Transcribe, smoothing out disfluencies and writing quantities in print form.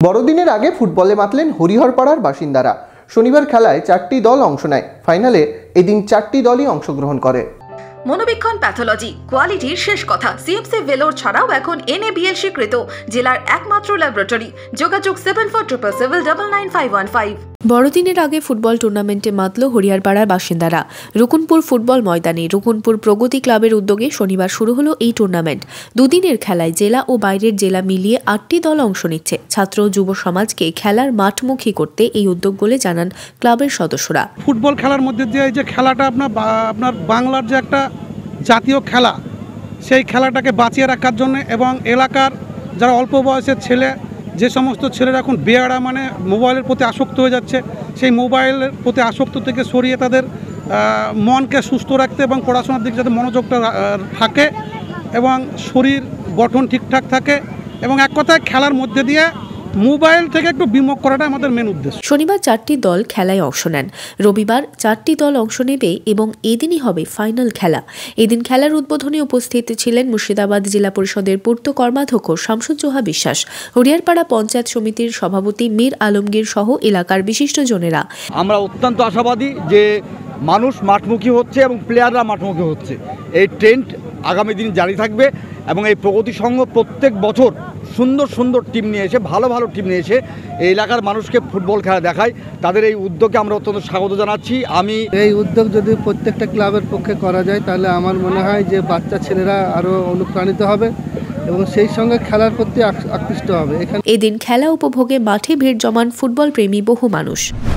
বড়দিনের আগে ফুটবলে মাতলেন হরিহরপাড়ার বাসিন্দারা। শনিবার খেলায় 4টি দল অংশ নেয়। ফাইনালে এদিন 4টি দলই অংশগ্রহণ করে। মনোবীক্ষণ প্যাথোলজি কোয়ালিটির শেষ কথা। সিএমসি ভেলোর ছাড়াও এখন NABL স্বীকৃত জেলার একমাত্র ল্যাবরেটরি। যোগাযোগ 7477999515। বড়দিনের আগে ফুটবল টুর্নামেন্টে মাতল হরিহরপাড়ার বাসিন্দারা। রুকুনপুর ফুটবল ময়দানে রুকুনপুর প্রগতি ক্লাবের উদ্যোগে শনিবার শুরু হলো এই টুর্নামেন্ট। দুদিনের খেলায় জেলা ও বাইরের জেলা মিলিয়ে 8টি দল অংশ নিচ্ছে। ছাত্র ও যুব সমাজকে খেলার মাঠমুখী করতে এই উদ্যোগ বলে জানান ক্লাবের সদস্যরা। ফুটবল খেলার মধ্যে দিয়ে যে খেলাটা আপনার বাংলার যে একটা জাতীয় খেলা, সেই খেলাটাকে বাঁচিয়ে রাখার জন্য এবং এলাকার যারা অল্প বয়সের ছেলে, যে সমস্ত ছেলেরা এখন বেয়ারা মানে মোবাইলের প্রতি আসক্ত হয়ে যাচ্ছে, সেই মোবাইলের প্রতি আসক্ত থেকে সরিয়ে তাদের মনকে সুস্থ রাখতে এবং পড়াশোনার দিকে যাতে মনোযোগটা থাকে এবং শরীর গঠন ঠিকঠাক থাকে এবং এক কথায় খেলার মধ্যে দিয়ে মোবাইল থেকে একটু বিমুখ করাটা আমাদের মেন উদ্দেশ্য। শনিবার 4টি দল খেলায় অংশ নেন। রবিবার 4টি দল অংশ নেবে এবং এদিনই হবে ফাইনাল খেলা। এদিন খেলার উদ্বোধনে উপস্থিত ছিলেন মুর্শিদাবাদ জেলা পরিষদের পূর্ত কর্মাধ্যক্ষ শামসুজ্জোহা বিশ্বাস, হরিহরপাড়া পঞ্চায়েত সমিতির সভাপতি মীর আলমগীর সহ এলাকার বিশিষ্টজনেরা। আমরা অত্যন্ত আশাবাদী যে মানুষ মাঠমুখী হচ্ছে এবং প্লেয়াররা মাঠমুখী হচ্ছে। এই ট্রেন্ড আগামী দিন জারি থাকবে এবং এই প্রগতি সংঘ প্রত্যেক বছর সুন্দর সুন্দর টিম নিয়ে এসে ভালো ভালো টিম নিয়ে এসে এই এলাকার মানুষকে ফুটবল খেলা দেখায়। তাদের এই উদ্যোগকে আমরা অত্যন্ত স্বাগত জানাচ্ছি। এই উদ্যোগ যদি প্রত্যেকটা ক্লাবের পক্ষে করা যায় তাহলে আমার মনে হয় যে বাচ্চা ছেলেরা আরও অনুপ্রাণিত হবে এবং সেই সঙ্গে খেলার প্রতি আকৃষ্ট হবে। এদিন খেলা উপভোগে মাঠে ভিড় জমান ফুটবল প্রেমী বহু মানুষ।